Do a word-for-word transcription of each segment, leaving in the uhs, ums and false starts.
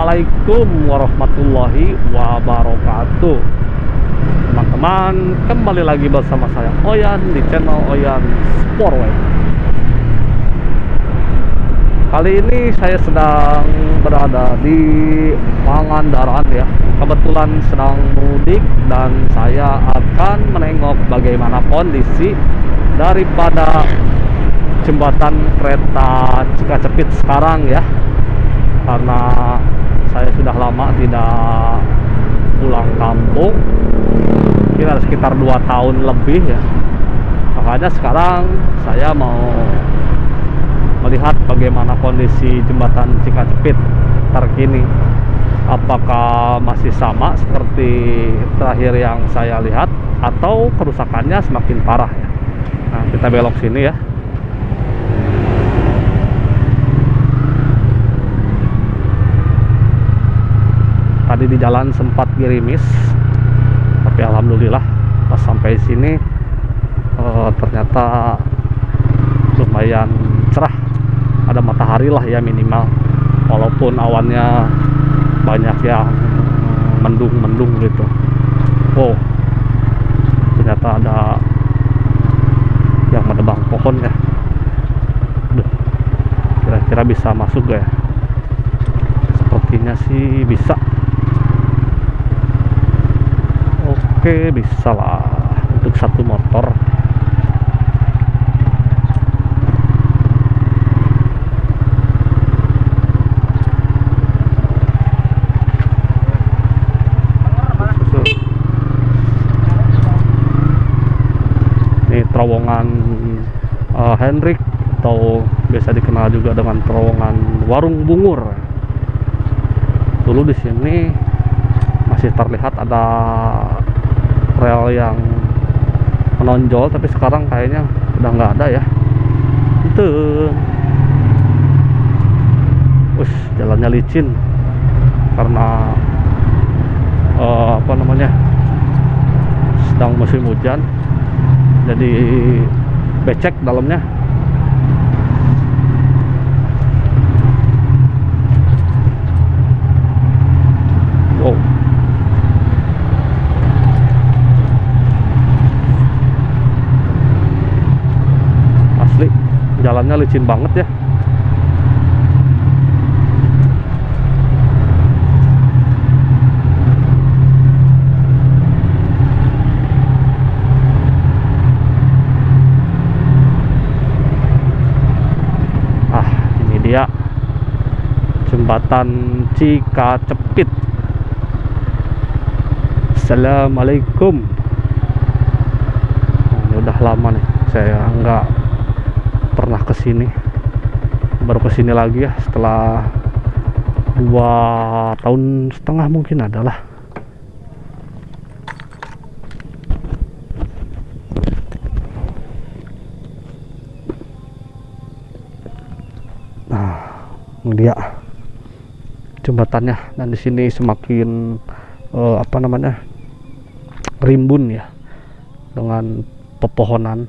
Assalamualaikum warahmatullahi wabarakatuh. Teman-teman, kembali lagi bersama saya Oyan di channel Oyan Sportway. Kali ini saya sedang berada di Pangandaran ya. Kebetulan sedang mudik dan saya akan menengok bagaimana kondisi daripada jembatan kereta Cikacepit sekarang ya. Karena saya sudah lama tidak pulang kampung, kira sekitar dua tahun lebih ya. Makanya sekarang saya mau melihat bagaimana kondisi jembatan Cikacepit terkini. Apakah masih sama seperti terakhir yang saya lihat atau kerusakannya semakin parah ya. Nah, kita belok sini ya. Tadi di jalan sempat gerimis, tapi alhamdulillah pas sampai sini uh, ternyata lumayan cerah, ada matahari lah ya minimal, walaupun awannya banyak yang mendung-mendung gitu. Oh, ternyata ada yang menebang pohon ya. Duh, kira-kira bisa masuk gak ya? Sepertinya sih bisa. Oke, bisa lah untuk satu motor. Ini terowongan uh, Hendrik atau biasa dikenal juga dengan terowongan Warung Bungur. Dulu di sini masih terlihat ada rel yang menonjol, tapi sekarang kayaknya udah nggak ada ya. Itu, us jalannya licin karena uh, apa namanya sedang musim hujan, jadi becek dalamnya. Wow. Jalannya licin banget ya. Ah, ini dia jembatan Cikacepit. Assalamualaikum. Nah, ini udah lama nih saya nggak pernah kesini, baru kesini lagi ya setelah dua tahun setengah mungkin adalah. Nah, ini dia jembatannya, dan di sini semakin uh, apa namanya rimbun ya dengan pepohonan.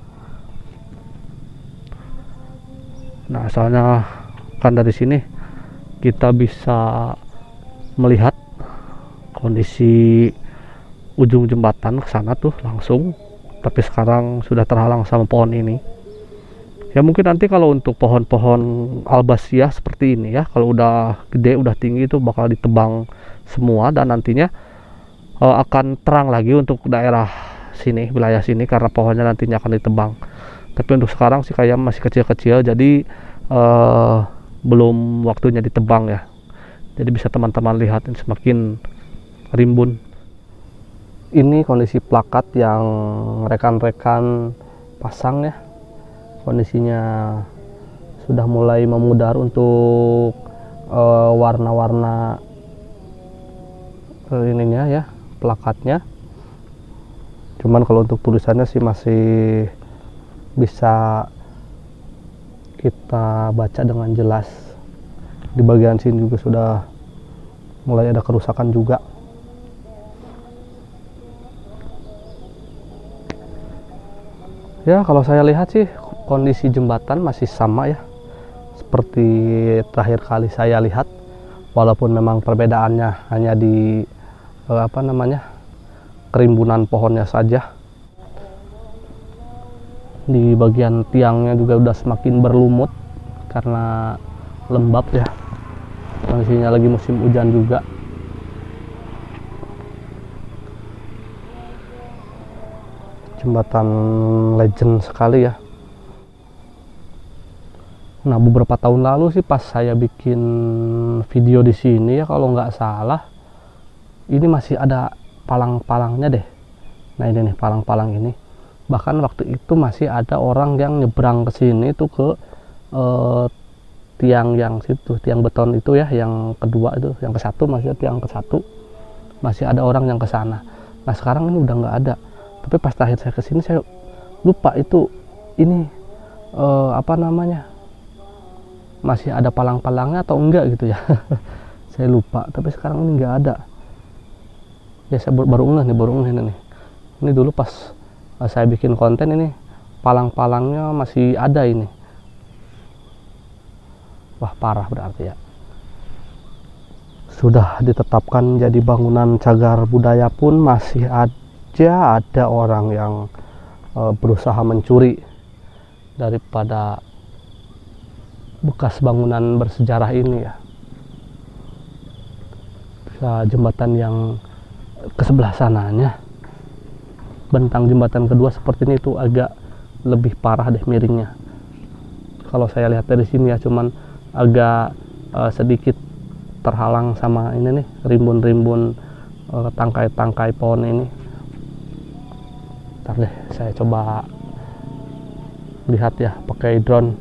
Nah, asalnya kan dari sini kita bisa melihat kondisi ujung jembatan ke sana tuh langsung, tapi sekarang sudah terhalang sama pohon ini. Ya mungkin nanti kalau untuk pohon-pohon albasiah seperti ini ya, kalau udah gede, udah tinggi itu bakal ditebang semua, dan nantinya uh, akan terang lagi untuk daerah sini, wilayah sini, karena pohonnya nantinya akan ditebang. Tapi untuk sekarang sih kayak masih kecil-kecil, jadi uh, belum waktunya ditebang ya. Jadi bisa teman-teman lihat ini semakin rimbun. Ini kondisi plakat yang rekan-rekan pasang ya. Kondisinya sudah mulai memudar untuk uh, warna-warna uh, ininya ya, plakatnya. Cuman kalau untuk tulisannya sih masih bisa kita baca dengan jelas. Di bagian sini juga sudah mulai ada kerusakan juga. Ya, kalau saya lihat sih kondisi jembatan masih sama ya, seperti terakhir kali saya lihat. walaupun memang perbedaannya hanya di eh, apa namanya kerimbunan pohonnya saja. Di bagian tiangnya juga udah semakin berlumut karena lembab ya, kondisinya lagi musim hujan juga. Jembatan legend sekali ya. Nah, beberapa tahun lalu sih pas saya bikin video di sini ya, kalau nggak salah ini masih ada palang-palangnya deh. Nah, ini nih palang-palang ini. Bahkan waktu itu masih ada orang yang nyebrang ke sini tuh ke eh, tiang yang situ, tiang beton itu ya, yang kedua itu, yang ke satu, masih tiang ke satu, masih ada orang yang ke sana. Nah, sekarang ini udah nggak ada. Tapi pas terakhir saya ke sini saya lupa itu ini eh, apa namanya, masih ada palang-palangnya atau enggak gitu ya. Saya lupa. Tapi sekarang ini nggak ada. Ya saya baru ngeh nih, baru ngeh nih. Ini dulu pas saya bikin konten ini palang-palangnya masih ada ini. Wah, parah berarti ya. Sudah ditetapkan jadi bangunan cagar budaya pun masih aja ada orang yang e, berusaha mencuri daripada bekas bangunan bersejarah ini ya. Bisa jembatan yang ke sebelah sananya, bentang jembatan kedua seperti ini tuh agak lebih parah deh miringnya. Kalau saya lihat dari sini ya, cuman agak uh, sedikit terhalang sama ini nih, rimbun-rimbun uh, tangkai-tangkai pohon ini. Ntar deh saya coba lihat ya pakai drone.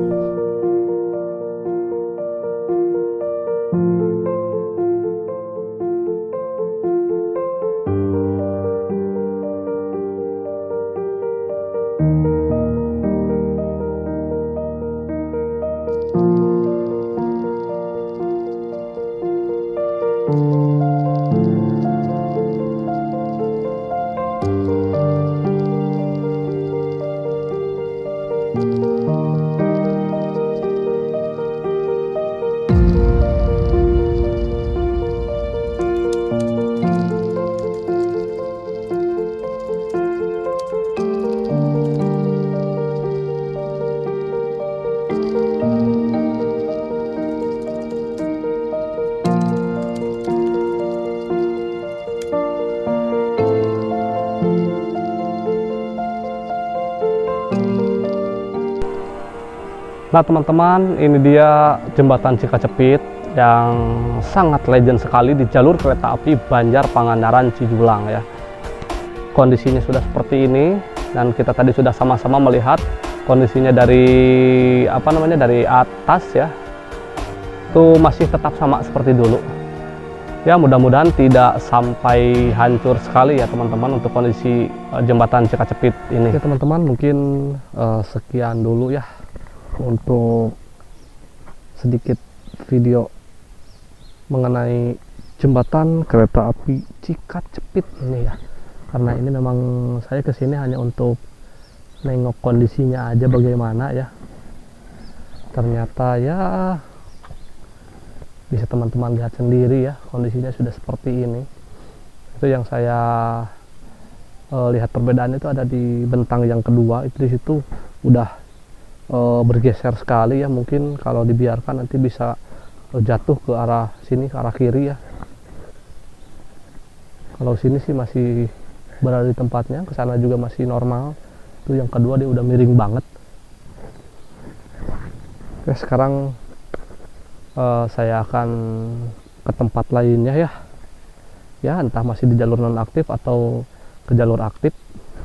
Nah teman-teman, ini dia jembatan Cikacepit yang sangat legend sekali di jalur kereta api Banjar Pangandaran Cijulang ya. Kondisinya sudah seperti ini dan kita tadi sudah sama-sama melihat kondisinya dari apa namanya dari atas ya. Itu masih tetap sama seperti dulu. Ya, mudah-mudahan tidak sampai hancur sekali ya teman-teman untuk kondisi uh, jembatan Cikacepit ini. Oke teman-teman, mungkin uh, sekian dulu ya untuk sedikit video mengenai jembatan kereta api Cikacepit ini ya. Karena ini memang saya kesini hanya untuk nengok kondisinya aja bagaimana ya. Ternyata ya bisa teman-teman lihat sendiri ya, kondisinya sudah seperti ini. Itu yang saya uh, lihat perbedaan itu ada di bentang yang kedua, itu di situ udah Uh, bergeser sekali ya, mungkin kalau dibiarkan nanti bisa uh, jatuh ke arah sini, ke arah kiri ya. Kalau sini sih masih berada di tempatnya, ke sana juga masih normal. Itu yang kedua dia udah miring banget. Oke, sekarang uh, saya akan ke tempat lainnya ya. Ya, entah masih di jalur nonaktif atau ke jalur aktif.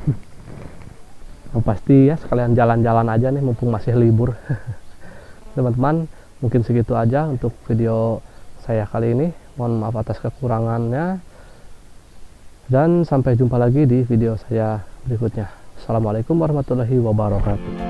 Yang pasti ya sekalian jalan-jalan aja nih mumpung masih libur. Teman-teman, mungkin segitu aja untuk video saya kali ini. Mohon maaf atas kekurangannya dan sampai jumpa lagi di video saya berikutnya. Assalamualaikum warahmatullahi wabarakatuh.